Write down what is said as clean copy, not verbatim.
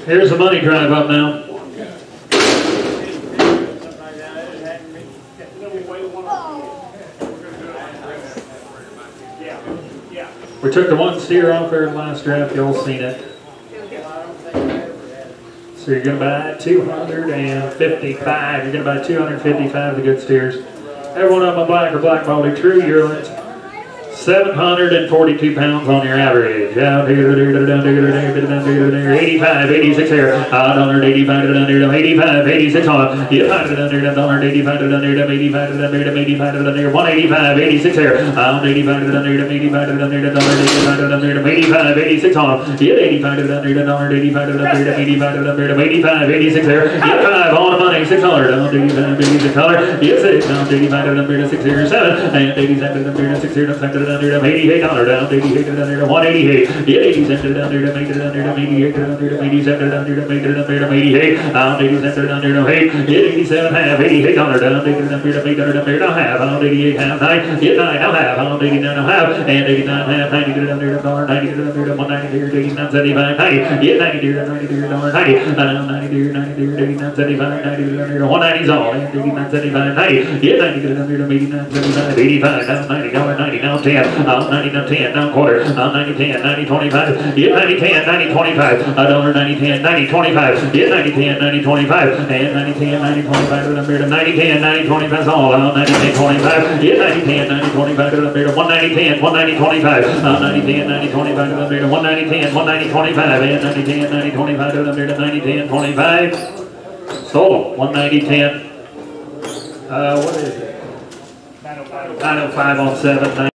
Here's the money drive up now. We took the one steer off there in the last draft. Y'all seen it. So you're going to buy 255. You're going to buy 255 of the good steers. Every one of them a black or black baldy true yearlings. 742 pounds on your average. 85, 86 here. $185, 85, 86 on. $85, $85, 85, 185, 86 here. $85, 85, 85, 86 on. $85, 85, 86 here. 5 on the money, $600. 85, 86 $6. Yes, $85, 6 here, 7 and 87, 6 here, $88 down, $88 down to 188. Yeah, 87 down there to make it down there to 88 down there to 87 down there to make it down there to 88. Down 87 down there to 8. Yeah, 87 half, $88 down there to make it down there to 8 down there to half. Down 88 half, 9. Yeah, 9 now half. Down 89 now half. And 89 half, 90 down there to $90 down there to 190 there to 89 75 90. Yeah, 90 there to 90 there to $90. Down 90 there 90 there to 89 75 90 down there to 190's all. And 89 75 90. Yeah, 90 down there to 89 75 85 down 90 down 90 down 10. 90 down 10 down quarter. 90 10 90 25. Yeah, 90 10 90 25. $90 10 90 25. Yeah, 90 10 90 25. And 90 10 90 25 down there to 90 10 90 25's all. 90 10 25. Yeah, 90 10 90 25 down there to 190 10 190 25. 90 10 90 25 down there to 190 10 190 25. And 90 10 90 25 down there to 90 10 25. Sold 190 10. What is it? 905 on 7.